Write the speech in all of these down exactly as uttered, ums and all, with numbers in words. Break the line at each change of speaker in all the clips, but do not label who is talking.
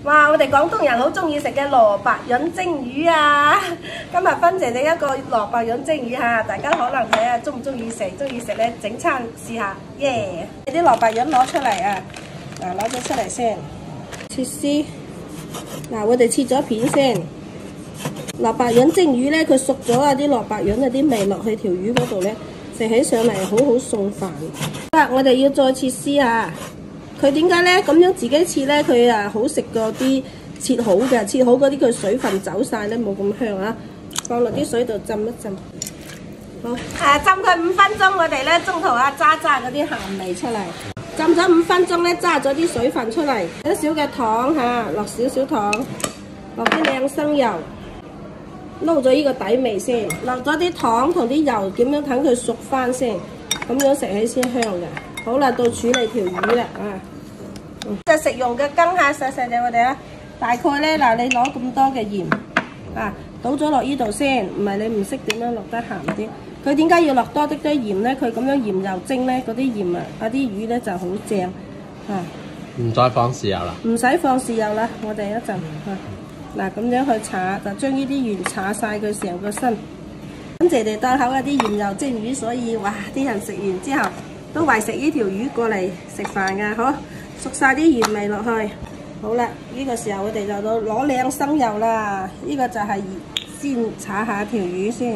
哇！我哋廣東人好中意食嘅蘿蔔潤蒸魚啊！今日芬姐整一個蘿蔔潤蒸魚嚇，大家可能睇下中唔中意食，中意食咧整餐試下，耶！啲蘿蔔潤攞出嚟啊！嗱，攞咗出嚟先，切絲。嗱，我哋切咗片先。蘿蔔潤蒸魚咧，佢熟咗啊！啲蘿蔔潤啊啲味落去條魚嗰度咧，食起上嚟好好送飯。啊！我哋要再切絲啊！佢點解咧咁樣自己切咧？佢啊好食過啲切好嘅，切好嗰啲佢水分走晒咧，冇咁香啊！放落啲水度浸一浸。好，誒、啊、浸佢五分鐘，我哋咧中途啊揸揸嗰啲鹹味出嚟。浸咗五分鐘咧，揸咗啲水分出嚟，少少嘅糖嚇，落少少糖，落啲靚生油，撈咗呢個底味先，落咗啲糖同啲油，點樣等佢熟翻先，咁樣食起先香嘅。好啦，到處理條魚啦啊！即係食用嘅羹嚇，細細哋我哋啊，大概咧嗱，你攞咁多嘅鹽啊，倒咗落呢度先，唔係你唔識點樣落得鹹啲。佢點解要落多啲啲鹽咧？佢咁樣鹽油蒸咧，嗰啲鹽啊，嗰啲魚咧就好正啊！
唔再放豉油啦？唔
使放豉油啦，我哋一陣啊，嗱咁樣去炒，就將呢啲鹽炒晒佢成個身。咁謝地對口嗰啲鹽油蒸魚，所以哇！啲人食完之後都為食呢條魚過嚟食飯㗎，好熟晒啲鹽味落去。好啦，呢個時候我哋就到攞靚生油啦。呢個就係先炒下條魚先。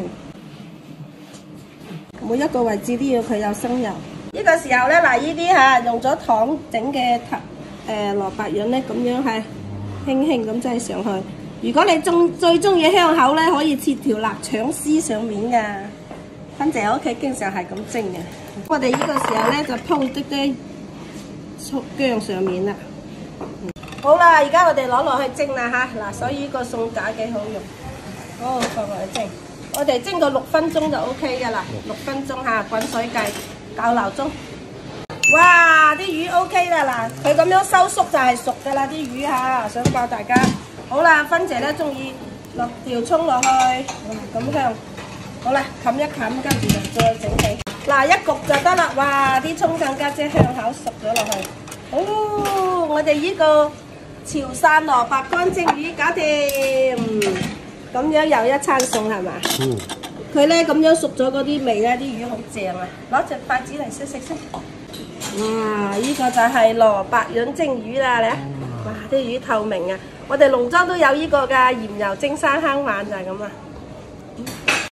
每一個位置都要佢有生油。呢個時候咧，嗱呢啲嚇用咗糖整嘅誒蘿蔔潤咧，咁樣係輕輕咁擠上去。如果你中最中意香口咧，可以切條臘腸絲上面㗎。芬姐喺屋企經常係咁蒸嘅。我哋呢個時候咧就鋪啲啲葱薑上面啦。好啦，而家我哋攞落去蒸啦嚇。嗱，所以呢個餸架幾好用。好，放落去蒸。我哋蒸個六分鐘就 O K 㗎啦，六分鐘嚇，滾水計，校鬧鐘。哇！啲魚 O K 啦，嗱，佢咁樣收縮就係熟㗎啦，啲魚嚇，想教大家。好啦，芬姐咧中意落條葱落去，咁香。好啦，冚一冚，跟住就再整起。嗱，一焗就得啦，哇！啲葱更加即係香口熟咗落去。哦，我哋呢個潮汕蘿蔔乾蒸魚搞掂。咁樣又一餐餸係嘛？嗯。佢咧咁樣熟咗嗰啲味咧，啲魚好正啊！攞隻筷子嚟食食先。哇！呢個就係蘿蔔潤蒸魚啦，你睇。哇！啲魚透明啊！我哋農莊都有呢個㗎，鹽油蒸生坑丸就係咁啊。